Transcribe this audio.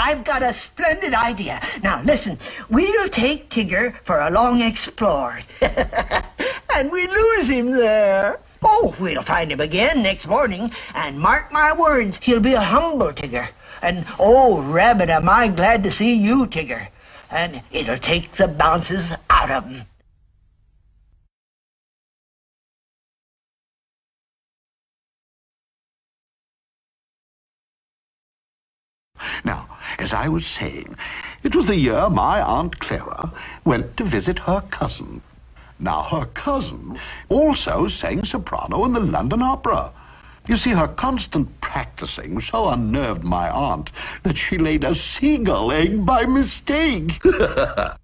I've got a splendid idea. Now, listen, we'll take Tigger for a long explore. And we lose him there. Oh, we'll find him again next morning, and mark my words, he'll be a humble Tigger. And, oh, Rabbit, am I glad to see you, Tigger. And it'll take the bounces out of him. Now, as I was saying, it was the year my Aunt Clara went to visit her cousin. Now, her cousin also sang soprano in the London Opera. You see, her constant practicing so unnerved my aunt that she laid a seagull egg by mistake.